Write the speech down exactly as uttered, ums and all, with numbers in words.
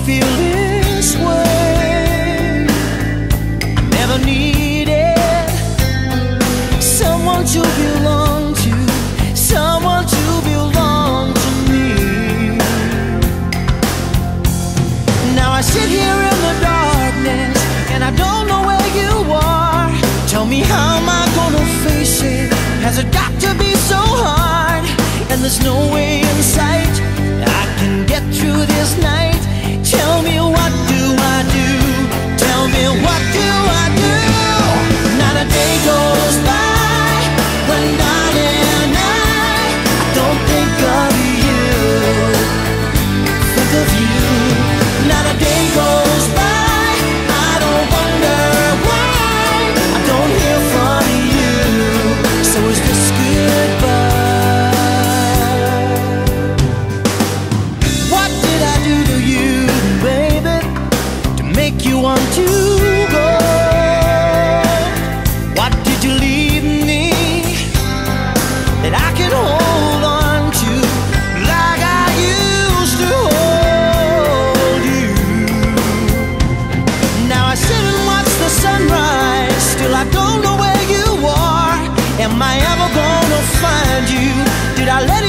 feel this way. Never needed someone to belong to, someone to belong to me. Now I sit here in the darkness and I don't know where you are. Tell me, how am I gonna face it? Has it got to be so hard? And there's no way in sight I can get through this night. Tell me, what do I do? Tell me, what do I do? Not a day goes by when darling I, I don't think of you, think of you. Not a day goes by, I don't wonder why I don't hear from you. So is this goodbye? What did I do to you, baby, to make you want to go? What did you leave me that I can hold on to like I used to hold you? Now I sit and watch the sunrise, still I don't know where you are. Am I ever gonna find you? Did I let